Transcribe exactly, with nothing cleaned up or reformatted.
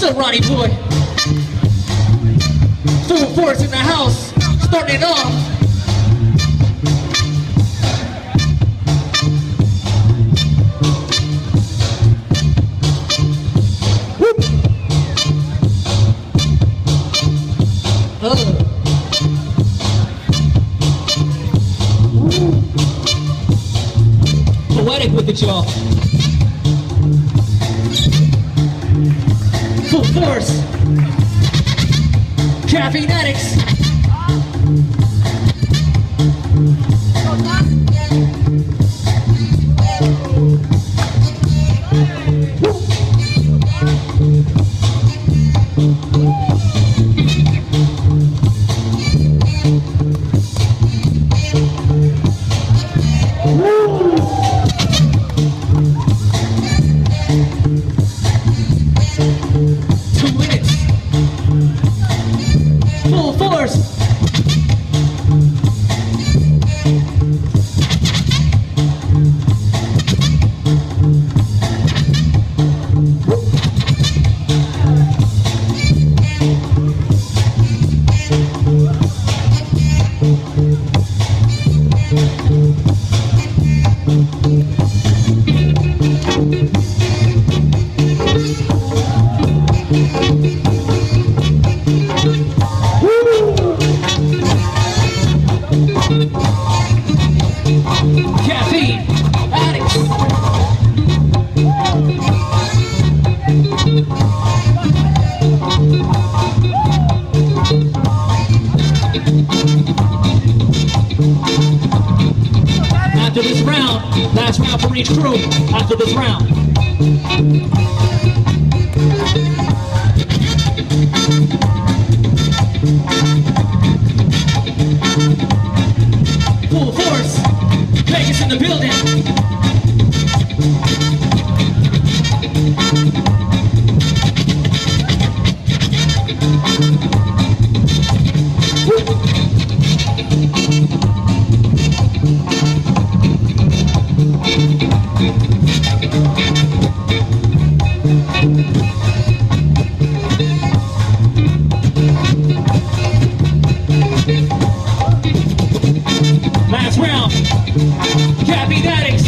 Still Ronnie Boy. Full force in the house, starting it off. Whoop. Oh. Poetic with it, y'all. Full force. Caffiene Addix. Two minutes. Full force. Caffiene Addix. After this round, last round for each crew. After this round. Full force. Vegas in the building. Last round. Caffiene Addix.